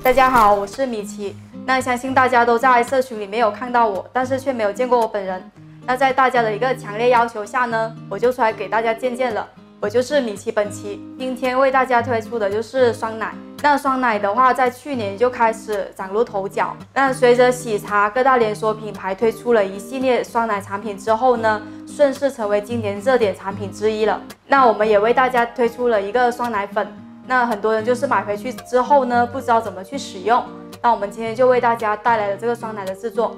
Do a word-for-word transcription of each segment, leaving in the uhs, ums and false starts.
大家好，我是米奇。那相信大家都在社群里面有看到我，但是却没有见过我本人。那在大家的一个强烈要求下呢，我就出来给大家见见了。我就是米奇本奇，今天为大家推出的就是酸奶。那酸奶的话，在去年就开始崭露头角。那随着喜茶各大连锁品牌推出了一系列酸奶产品之后呢，顺势成为今年热点产品之一了。那我们也为大家推出了一个酸奶粉。那很多人就是买回去之后呢，不知道怎么去使用。那我们今天就为大家带来了这个酸奶的制作。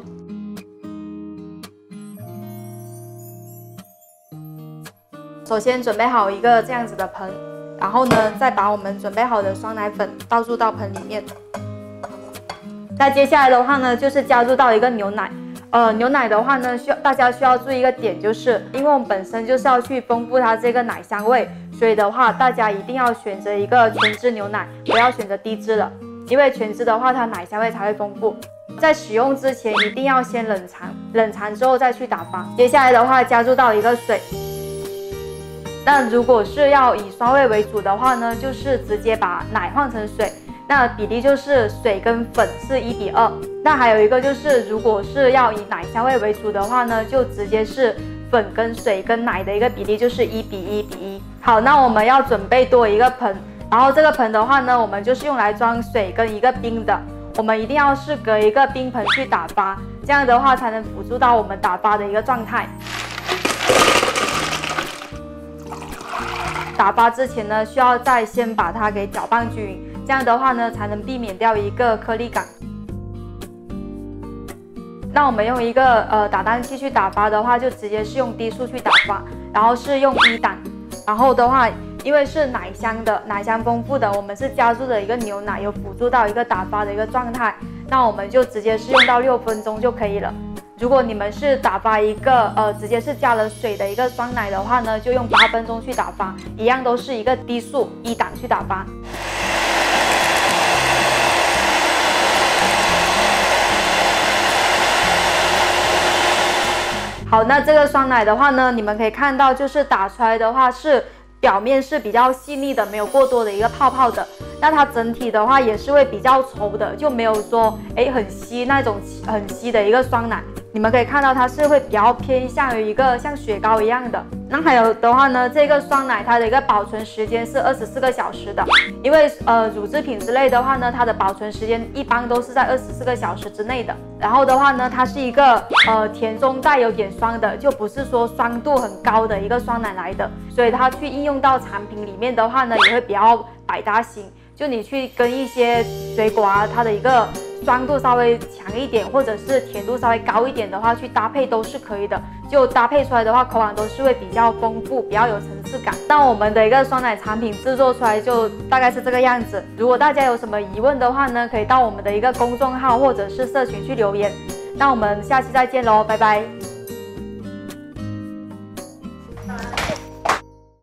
首先准备好一个这样子的盆，然后呢，再把我们准备好的酸奶粉倒入到盆里面。那接下来的话呢，就是加入到一个牛奶。呃，牛奶的话呢，需要大家需要注意一个点，就是因为我们本身就是要去丰富它这个奶香味，所以的话，大家一定要选择一个全脂牛奶，不要选择低脂了，因为全脂的话，它奶香味才会丰富。在使用之前，一定要先冷藏，冷藏之后再去打发。接下来的话，加入到一个水。那如果是要以酸味为主的话呢，就是直接把奶换成水。那比例就是水跟粉是一比二。那还有一个就是，如果是要以奶香味为主的话呢，就直接是粉跟水跟奶的一个比例就是一比一比一。好，那我们要准备多一个盆，然后这个盆的话呢，我们就是用来装水跟一个冰的。我们一定要是隔一个冰盆去打发，这样的话才能辅助到我们打发的一个状态。打发之前呢，需要再先把它给搅拌均匀，这样的话呢，才能避免掉一个颗粒感。那我们用一个呃打蛋器去打发的话，就直接是用低速去打发，然后是用一档。然后的话，因为是奶香的，奶香丰富的，我们是加入了一个牛奶，有辅助到一个打发的一个状态。那我们就直接是用到六分钟就可以了。如果你们是打发一个呃直接是加了水的一个酸奶的话呢，就用八分钟去打发，一样都是一个低速一档去打发。好，那这个酸奶的话呢，你们可以看到，就是打出来的话是表面是比较细腻的，没有过多的一个泡泡的。那它整体的话也是会比较稠的，就没有说哎很稀那种很稀的一个酸奶。你们可以看到它是会比较偏向于一个像雪糕一样的。那还有的话呢，这个酸奶它的一个保存时间是二十四个小时的，因为呃乳制品之类的话呢，它的保存时间一般都是在二十四个小时之内的。然后的话呢，它是一个呃甜中带有点酸的，就不是说酸度很高的一个酸奶来的，所以它去应用到产品里面的话呢，也会比较百搭型。就你去跟一些水果啊，它的一个酸度稍微强一点，或者是甜度稍微高一点的话，去搭配都是可以的。就搭配出来的话，口感都是会比较丰富，比较有层次感。那我们的一个酸奶产品制作出来就大概是这个样子。如果大家有什么疑问的话呢，可以到我们的一个公众号或者是社群去留言。那我们下期再见喽，拜拜。